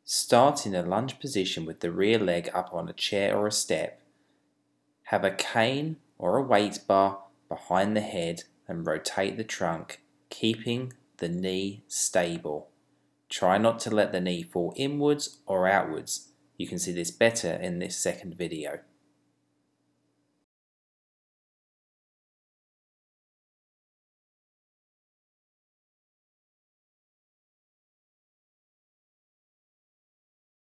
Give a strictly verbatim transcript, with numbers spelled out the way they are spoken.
Start in a lunge position with the rear leg up on a chair or a step. Have a cane or a weight bar behind the head and rotate the trunk, keeping the knee stable. Try not to let the knee fall inwards or outwards. You can see this better in this second video.